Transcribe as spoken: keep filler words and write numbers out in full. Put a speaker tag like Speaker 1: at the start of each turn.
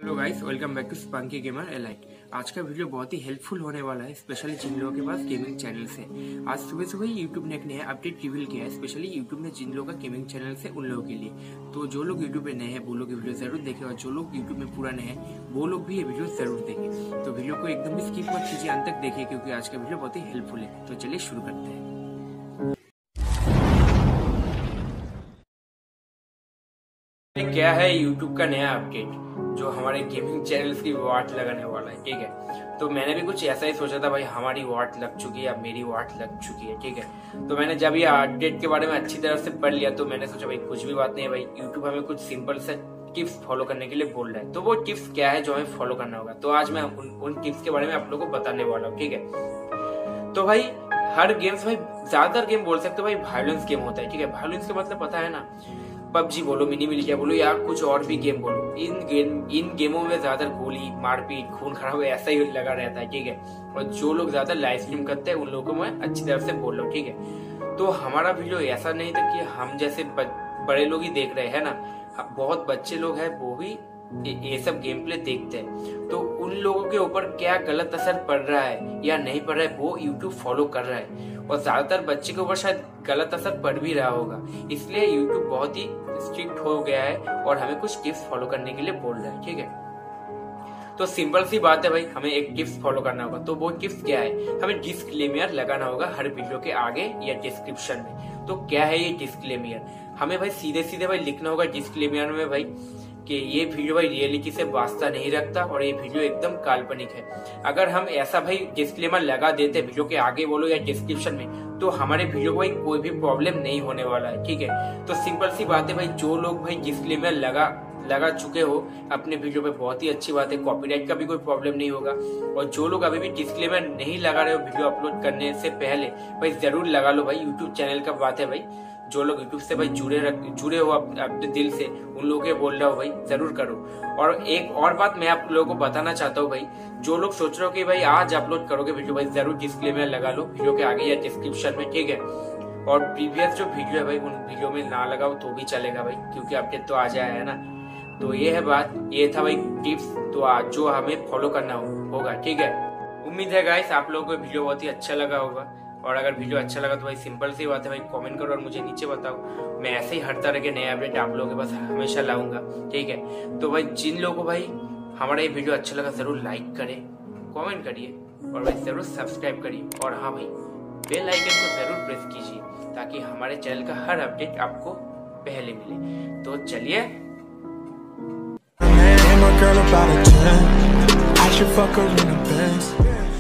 Speaker 1: Hello guys, welcome back to Spunky Gamer Elite. आज का video बहुत ही हेल्पफुल होने वाला है, स्पेशली जिन लोगों के पास गेमिंग चैनल है। आज सुबह सुबह ही यूट्यूब ने एक नया अपडेट रिवील किया है, स्पेशली यूट्यूब ने जिन लोगों का गेमिंग चैनल है उन लोगों के लिए। तो जो लोग यूट्यूब पे नए हैं वो लोग ये वीडियो जरूर देखें, और जो लोग यूट्यूब में पुराने हैं वो लोग भी ये वीडियो जरूर देखें। तो वीडियो को एकदम भी स्किप मत कीजिए, अंत तक देखिए, क्योंकि आज का वीडियो बहुत ही हेल्पफुल है। तो चलिए शुरू करते हैं। क्या है यूट्यूब का नया अपडेट जो हमारे गेमिंग चैनल्स की वाट लगाने वाला है, ठीक है। तो मैंने भी कुछ ऐसा ही सोचा था, भाई हमारी वाट लग चुकी है, अब मेरी वाट लग चुकी है, ठीक है। तो मैंने जब ये अपडेट के बारे में अच्छी तरह से पढ़ लिया तो मैंने सोचा भाई कुछ भी बात नहीं है, भाई यूट्यूब हमें कुछ सिंपल से टिप्स फॉलो करने के लिए बोल रहा है। तो वो टिप्स क्या है जो हमें फॉलो करना होगा, तो आज मैं उन, उन टिप्स के बारे में आप लोगों को बताने वाला हूँ, ठीक है। तो भाई हर गेम्स, भाई ज्यादातर गेम बोल सकते हो भाई वायलेंस गेम होता है, ठीक है। वायलेंस का मतलब पता है ना, पबजी बोलो, मिनी मिलिशिया बोलो, या कुछ और भी गेम बोलो, इन गेम इन गेमों में ज्यादा गोली मारपीट खून खराब ऐसा ही लगा रहता है, ठीक है। और जो लोग ज्यादा लाइव स्ट्रीम करते हैं उन लोगों को मैं अच्छी तरह से बोल रहा हूँ, ठीक है। तो हमारा वीडियो ऐसा नहीं था कि हम जैसे बड़े लोग ही देख रहे हैं ना, बहुत बच्चे लोग हैं वो भी ये सब गेम प्ले देखते हैं। तो उन लोगों के ऊपर क्या गलत असर पड़ रहा है या नहीं पड़ रहा है वो यूट्यूब फॉलो कर रहा है, और ज्यादातर बच्चे के ऊपर शायद गलत असर पड़ भी रहा होगा। इसलिए यूट्यूब बहुत ही स्ट्रिक्ट हो गया है और हमें कुछ टिप्स फॉलो करने के लिए बोल रहा है, ठीक है। तो सिंपल सी बात है भाई, हमें एक टिप्स फॉलो करना होगा। तो वो टिप्स क्या है, हमें डिस्क्लेमर लगाना होगा हर वीडियो के आगे या डिस्क्रिप्शन में। तो क्या है ये डिस्क्लेमर, हमें भाई सीधे सीधे भाई लिखना होगा डिस्क्लेमर में भाई कि ये वीडियो भाई रियलिटी से वास्ता नहीं रखता और ये वीडियो एकदम काल्पनिक है। अगर हम ऐसा भाई डिस्क्लेमर लगा देते वीडियो के आगे बोलो या डिस्क्रिप्शन में, तो हमारे वीडियो को भाई कोई भी प्रॉब्लम नहीं होने वाला है, ठीक है। तो सिंपल सी बात है भाई, जो लोग भाई डिस्क्लेमर लगा लगा चुके हो अपने वीडियो पे, बहुत ही अच्छी बात है, कॉपीराइट का भी कोई प्रॉब्लम नहीं होगा। और जो लोग अभी भी डिस्क्लेमर नहीं लगा रहे हो वीडियो अपलोड करने से पहले, भाई जरूर लगा लो भाई। यूट्यूब चैनल का बात है भाई, जो लोग यूट्यूब से भाई जुड़े जुड़े हो अपने दिल से, उन लोगों के बोल रहा हो भाई जरूर करो। और एक और बात मैं आप लोगों को बताना चाहता हूँ भाई, जो लोग सोच रहे हो कि भाई आज अपलोड करोगे वीडियो, भाई जरूर डिस्क्लेमर लगा लो वीडियो के आगे या डिस्क्रिप्शन में, ठीक है। और प्रीवियस जो वीडियो है भाई उन वीडियो में ना लगाओ तो भी चलेगा भाई, क्योंकि अपडेट तो आ जाए है ना। तो ये है बात, ये था भाई टिप्स तो आज जो हमें फॉलो करना होगा, ठीक है। उम्मीद है गाइस आप लोगों को वीडियो बहुत ही अच्छा लगा होगा, और अगर वीडियो अच्छा लगा तो भाई सिंपल सी बात है भाई, कमेंट करो और मुझे नीचे बताओ। मैं ऐसे ही हर तरह के नए अपडेट आप लोगों के पास हमेशा लाऊंगा, ठीक है। तो भाई जिन लोगों को भाई हमारा ये वीडियो अच्छा लगा जरूर लाइक करें, कमेंट करिए और भाई जरूर सब्सक्राइब करिए, और हाँ भाई बेल आइकन को जरूर प्रेस कीजिए ताकि हमारे चैनल का हर अपडेट आपको पहले मिले। तो चलिए,
Speaker 2: Girl about a ten, I should fuck her in the Benz.